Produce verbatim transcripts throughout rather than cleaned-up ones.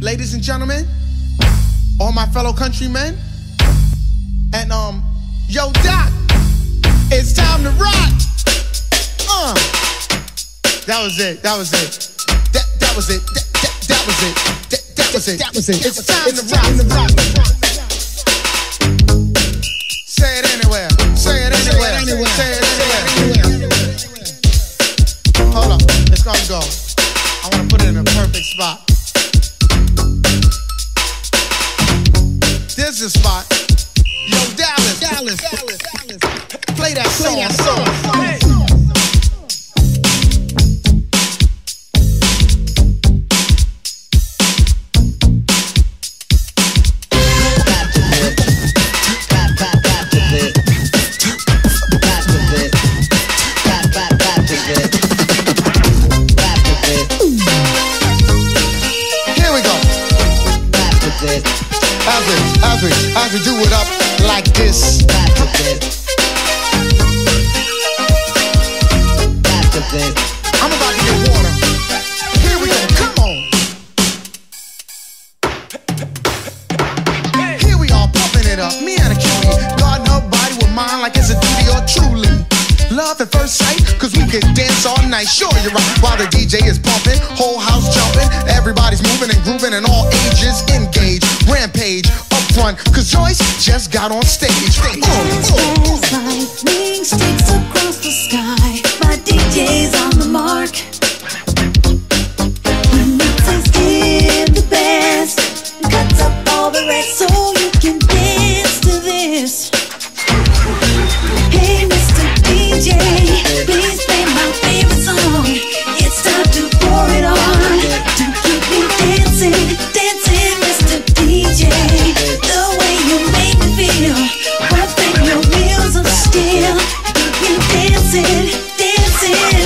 ladies and gentlemen, all my fellow countrymen, and um, yo Doc, it's time to rock. Uh, that was it. That was it. That that was it. That that, that was it. That that was it. That was it. It's time to rock. To rock. Say it anywhere. Say it anywhere. Say it anywhere. Hold on. It's gonna go. I wanna put it in a perfect spot. This is spot. Yo, Dallas, Dallas, Dallas, Dallas. Play that song, Play that song. Hey. Here we go. As we, as we, as we do it up like this. I'm about to get water. Here we go, come on. Here we are, pumping it up. Me and a cutie, guarding her body with mine like it's a duty or truly. Love at first sight, cause we could dance all night. Sure, you're right, while the D J is pumping, whole house jumping, everybody's moving and grooving and all ages engage. Rampage up front, cause Joyce just got on stage. As lightning streaks across the sky, my D J's on the mark. He mixes in the best, cuts up all the rest so you can dance to this. Hey, Mister D J, please play my favorite song. It's time to pour it on, to keep me dancing, dancing, Mister D J. The way you make me feel, pumping your wheels of steel, keep me dancing, dancing.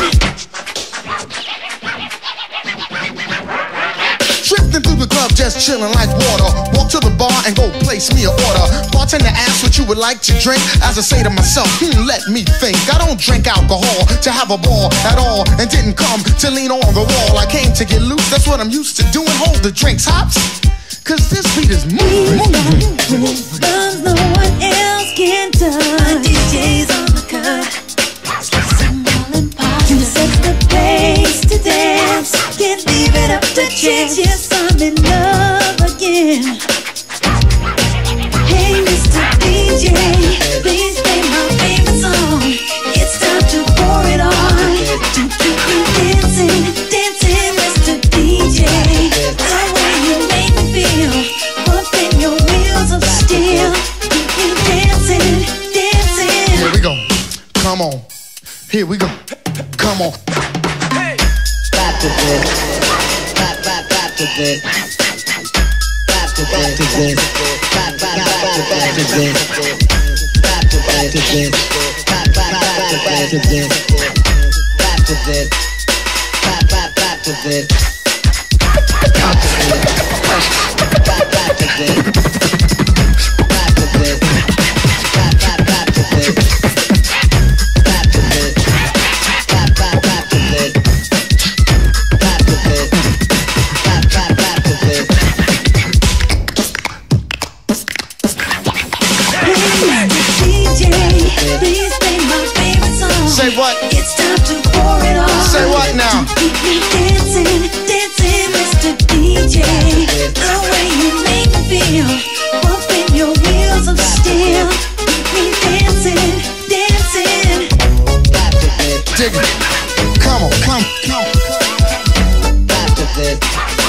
Drifting through the club, just chilling like water. Walk to the bar and go place me an order. Bartender asks what you would like to drink. As I say to myself, hmm, let me think. I don't drink alcohol to have a ball at all, and didn't come to lean on the wall. I came to get loose, that's what I'm used to doing. Hold the drinks, hops, cause this beat is moving. Rhythms no one else can touch. My D J's on the cut. You set the pace to dance. Can't leave it up to chance. Yes, I'm in love again. Hey, Mister D J, please play my favorite song. It's time to pour it on, to keep me dancing, dancing, Mister D J. The way you make me feel, pumping your wheels of steel, keep me dancing, dancing. Here we go, come on. Here we go, come on. Hey. Back to this, back, back, back to this. Back to this, back, back, back to this. Back to back to this, back, back, back to back to this. Back to this, back, back, back to this. Back to this, back, back to this. Back to this, back, back, back to this. Back to this, back, back, back to this. Back to this, back, back, back to this. D J, please play my favorite song. Say what? It's time to pour it on. Say what now? To keep me dancing, dancing, Mister D J. The way you make me feel, pumping your wheels of steel, keep me dancing, dancing. Dig it. Come on, come, come. Back to this.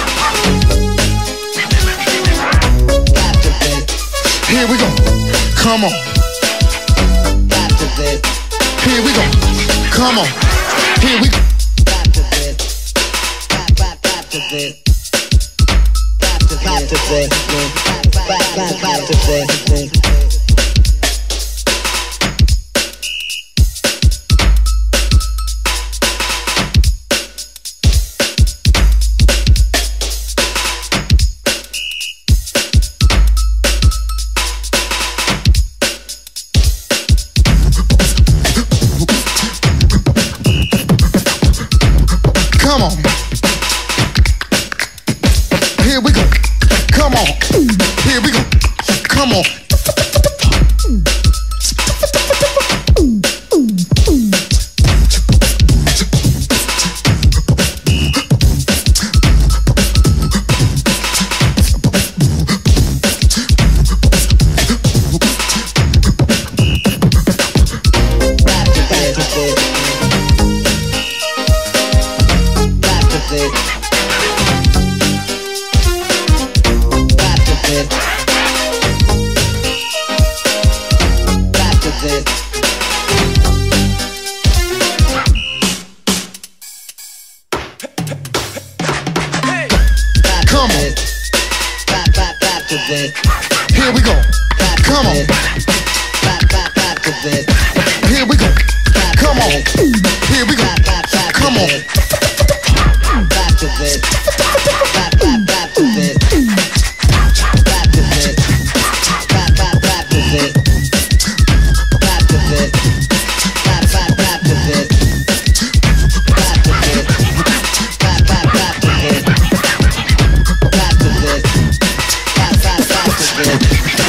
Back to this. Here we go, come on. Back to this. Here we go, come on. Here we go. Back to this. Back, back, back to this. Back to back to this. Back, back, back to this. Come on. Here we go. Come on. Here we go. Come on. Here we go. Come on. Here we go. Come on. Here we go. Come on. Back to this. Back, back, back to this. Back to this. Back, back, back to this. Back to this. Back, back, back to this. Back to this. Back, back, back to this. Back to this. Back, back, back to this.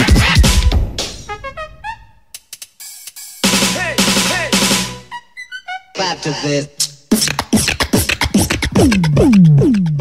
Hey, hey. Back to this.